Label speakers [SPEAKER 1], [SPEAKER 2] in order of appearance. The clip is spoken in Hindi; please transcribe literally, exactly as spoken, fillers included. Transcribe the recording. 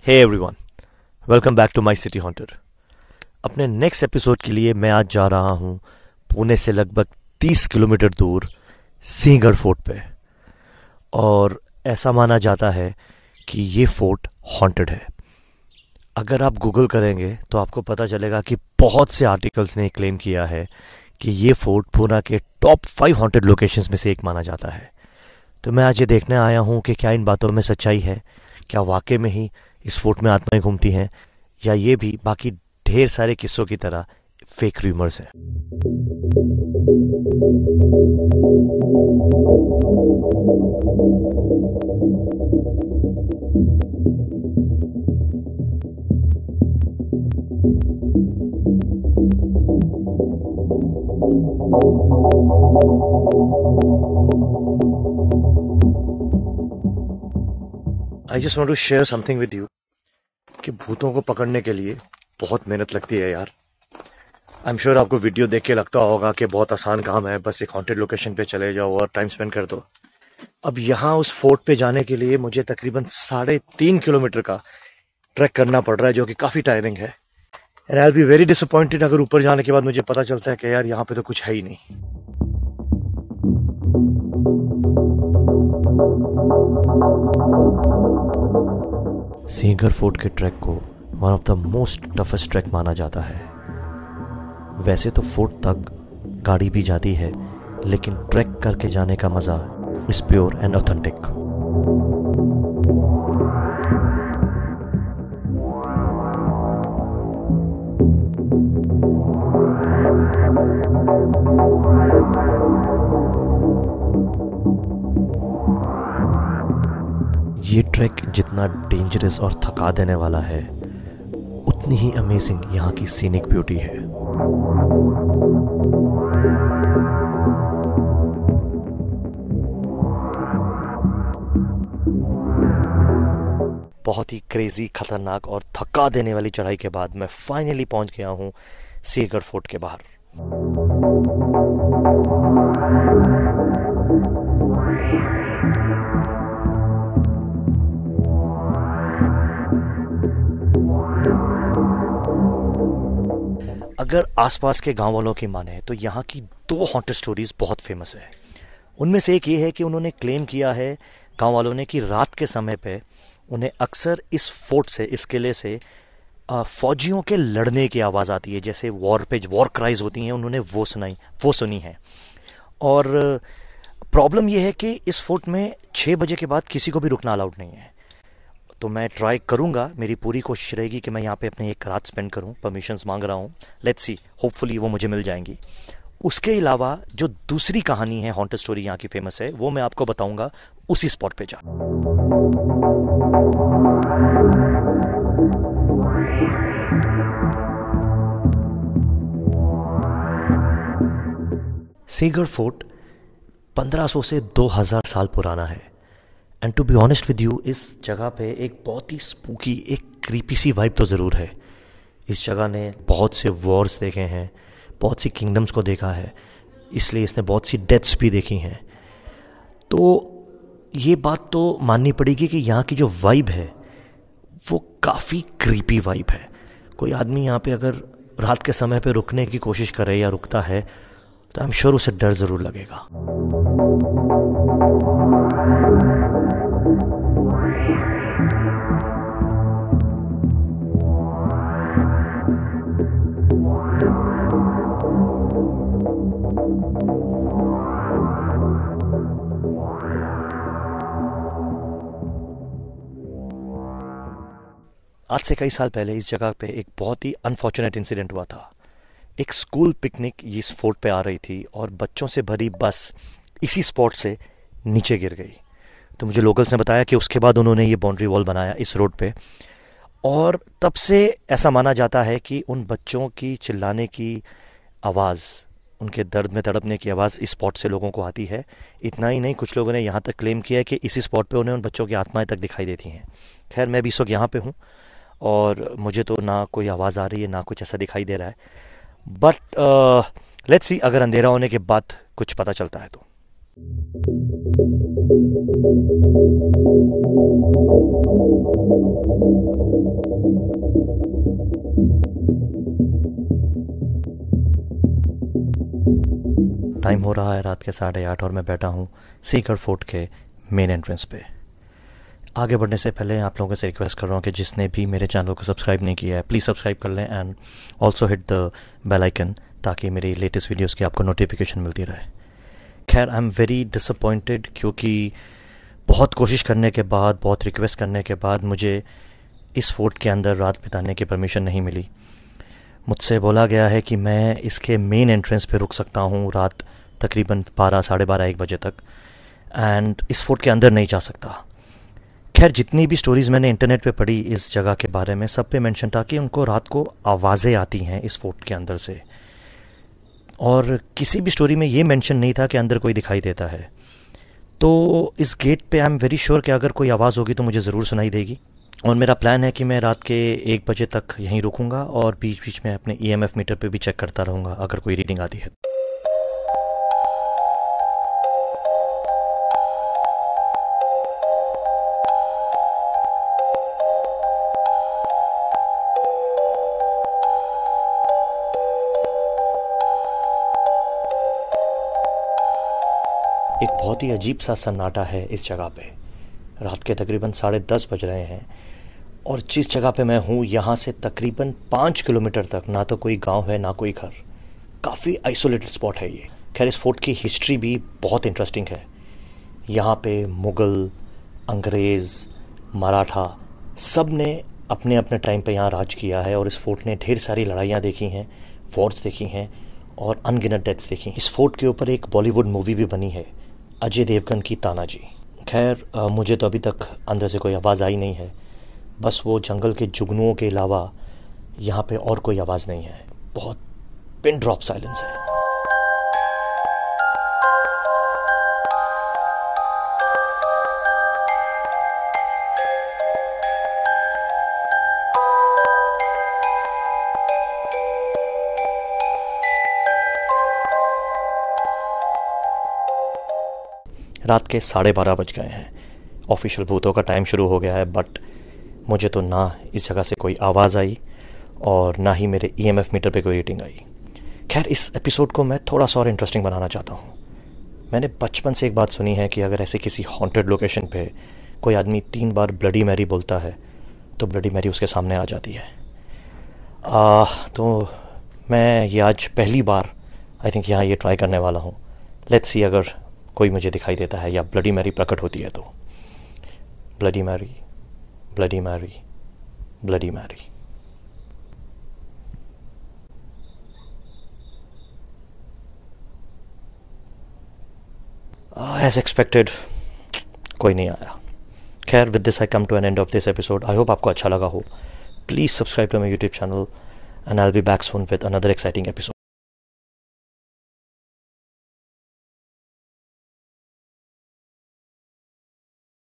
[SPEAKER 1] Hey everyone, welcome back to my city haunter. अपने नेक्स्ट एपिसोड के लिए मैं आज जा रहा हूँ पुणे से लगभग तीस किलोमीटर दूर सिंहगढ़ फोर्ट पे। और ऐसा माना जाता है कि ये फोर्ट हॉन्टेड है। अगर आप गूगल करेंगे तो आपको पता चलेगा कि बहुत से आर्टिकल्स ने क्लेम किया है कि ये फोर्ट पुणे के टॉप फाइव हॉन्टेड लोकेशंस में से एक माना जाता है। तो मैं आज ये देखने आया हूँ कि क्या इन बातों में सच्चाई है, क्या वाकई में ही इस फोर्ट में आत्माएं घूमती हैं, या ये भी बाकी ढेर सारे किस्सों की तरह फेक रूमर्स हैं। I just want to share something with you कि भूतों को पकड़ने के लिए बहुत मेहनत लगती है यार। आई एम श्योर आपको वीडियो देख के लगता होगा कि बहुत आसान काम है, बस एक हॉन्टेड लोकेशन पे चले जाओ और टाइम स्पेंड कर दो। अब यहाँ उस फोर्ट पे जाने के लिए मुझे तकरीबन साढ़े तीन किलोमीटर का ट्रैक करना पड़ रहा है, जो कि काफ़ी टायरिंग है। And I will be very disappointed अगर ऊपर जाने के बाद मुझे पता चलता है कि यार यहाँ पे तो कुछ है ही नहीं। सिंहगढ़ फोर्ट के ट्रैक को one of the most toughest track माना जाता है। वैसे तो फोर्ट तक गाड़ी भी जाती है, लेकिन ट्रैक करके जाने का मज़ा इज प्योर एंड ऑथेंटिक। ये ट्रैक जितना डेंजरस और थका देने वाला है, उतनी ही अमेजिंग यहाँ की सीनिक ब्यूटी है। बहुत ही क्रेजी, खतरनाक और थका देने वाली चढ़ाई के बाद मैं फाइनली पहुंच गया हूँ सिंहगढ़ फोर्ट के बाहर। अगर आसपास के गांव वालों की माने तो यहाँ की दो हॉन्टेड स्टोरीज बहुत फेमस है। उनमें से एक ये है कि उन्होंने क्लेम किया है गांव वालों ने कि रात के समय पे उन्हें अक्सर इस फोर्ट से, इस किले से फौजियों के लड़ने की आवाज़ आती है, जैसे वॉर पे वॉर क्राइज होती हैं, उन्होंने वो सुनाई वो सुनी है। और प्रॉब्लम ये है कि इस फोर्ट में छः बजे के बाद किसी को भी रुकना अलाउड नहीं है। तो मैं ट्राई करूंगा, मेरी पूरी कोशिश रहेगी कि मैं यहाँ पे अपने एक रात स्पेंड करूं। परमिशंस मांग रहा हूँ, लेट्स सी, होपफुली वो मुझे मिल जाएंगी। उसके अलावा जो दूसरी कहानी है, हॉन्टेड स्टोरी यहाँ की फेमस है, वो मैं आपको बताऊंगा उसी स्पॉट पे जा। सिंहगढ़ फोर्ट पंद्रह सौ से दो हज़ार साल पुराना है। And to be honest with you, इस जगह पे एक बहुत ही स्पूकी, एक क्रीपी सी वाइब तो ज़रूर है। इस जगह ने बहुत से वॉर्स देखे हैं, बहुत सी किंगडम्स को देखा है, इसलिए इसने बहुत सी डेथ्स भी देखी हैं। तो ये बात तो माननी पड़ेगी कि यहाँ की जो वाइब है वो काफ़ी क्रीपी वाइब है। कोई आदमी यहाँ पे अगर रात के समय पे रुकने की कोशिश करे या रुकता है तो आई एम श्योर उसे डर ज़रूर लगेगा। आज से कई साल पहले इस जगह पे एक बहुत ही अनफॉर्चुनेट इंसिडेंट हुआ था। एक स्कूल पिकनिक इस फोर्ट पे आ रही थी और बच्चों से भरी बस इसी स्पॉट से नीचे गिर गई। तो मुझे लोकल्स ने बताया कि उसके बाद उन्होंने ये बाउंड्री वॉल बनाया इस रोड पे, और तब से ऐसा माना जाता है कि उन बच्चों की चिल्लाने की आवाज़, उनके दर्द में तड़पने की आवाज़ इस स्पॉट से लोगों को आती है। इतना ही नहीं, कुछ लोगों ने यहाँ तक क्लेम किया है कि इसी स्पॉट पे उन्हें उन बच्चों की आत्माएं तक दिखाई देती हैं। खैर, मैं भी इस वक्त यहाँ पे हूँ और मुझे तो ना कोई आवाज़ आ रही है, ना कुछ ऐसा दिखाई दे रहा है। बट लेट्स सी, अगर अंधेरा होने के बाद कुछ पता चलता है तो। टाइम हो रहा है रात के साढ़े आठ और मैं बैठा हूँ सीकर फोर्ट के मेन एंट्रेंस पे। आगे बढ़ने से पहले आप लोगों से रिक्वेस्ट कर रहा हूँ कि जिसने भी मेरे चैनल को सब्सक्राइब नहीं किया है प्लीज़ सब्सक्राइब कर लें and also hit the bell icon ताकि मेरी लेटेस्ट वीडियोस की आपको नोटिफिकेशन मिलती रहे। खैर आई एम वेरी डिसअपॉइंटेड क्योंकि बहुत कोशिश करने के बाद, बहुत रिक्वेस्ट करने के बाद मुझे इस फोर्ट के अंदर रात बिताने की परमिशन नहीं मिली। मुझसे बोला गया है कि मैं इसके मेन एंट्रेंस पे रुक सकता हूँ रात तकरीबन बारह साढ़े बारह एक बजे तक एंड इस फोर्ट के अंदर नहीं जा सकता। खैर जितनी भी स्टोरीज़ मैंने इंटरनेट पे पढ़ी इस जगह के बारे में, सब पे मेंशन था कि उनको रात को आवाज़ें आती हैं इस फोर्ट के अंदर से, और किसी भी स्टोरी में ये मेंशन नहीं था कि अंदर कोई दिखाई देता है। तो इस गेट पे आई एम वेरी श्योर कि अगर कोई आवाज़ होगी तो मुझे ज़रूर सुनाई देगी और मेरा प्लान है कि मैं रात के एक बजे तक यहीं रुकूंगा और बीच बीच में अपने ई एम एफ मीटर पे भी चेक करता रहूँगा अगर कोई रीडिंग आती है। एक बहुत ही अजीब सा सन्नाटा है इस जगह पे। रात के तकरीबन साढ़े दस बज रहे हैं और जिस जगह पे मैं हूँ यहाँ से तकरीबन पाँच किलोमीटर तक ना तो कोई गांव है ना कोई घर। काफ़ी आइसोलेटेड स्पॉट है ये। खैर इस फोर्ट की हिस्ट्री भी बहुत इंटरेस्टिंग है। यहाँ पे मुग़ल, अंग्रेज़, मराठा सब ने अपने अपने टाइम पे यहाँ राज किया है और इस फोर्ट ने ढेर सारी लड़ाइयाँ देखी हैं, वॉर्स देखी हैं और अनगिनत डेथ्स देखी। इस फोर्ट के ऊपर एक बॉलीवुड मूवी भी बनी है, अजय देवगन की तानाजी। खैर मुझे तो अभी तक अंदर से कोई आवाज़ आई नहीं है, बस वो जंगल के जुगनुओं के अलावा यहाँ पे और कोई आवाज़ नहीं है। बहुत पिन ड्रॉप साइलेंस है। रात के साढ़े बारह बज गए हैं। ऑफिशियल भूतों का टाइम शुरू हो गया है, बट मुझे तो ना इस जगह से कोई आवाज़ आई और ना ही मेरे ई एम एफ मीटर पे कोई रीडिंग आई। खैर इस एपिसोड को मैं थोड़ा सा और इंटरेस्टिंग बनाना चाहता हूँ। मैंने बचपन से एक बात सुनी है कि अगर ऐसे किसी हॉन्टेड लोकेशन पे कोई आदमी तीन बार ब्लडी मैरी बोलता है तो ब्लडी मैरी उसके सामने आ जाती है। आ, तो मैं ये आज पहली बार आई थिंक यहाँ ये ट्राई करने वाला हूँ। लेट्स सी अगर कोई मुझे दिखाई देता है या ब्लडी मैरी प्रकट होती है तो। Bloody Mary, bloody Mary, bloody Mary. As expected कोई नहीं आया। खैर with this I come to an end of this episode. I hope आपको अच्छा लगा हो। Please subscribe to my YouTube channel and I will be back soon with another exciting episode.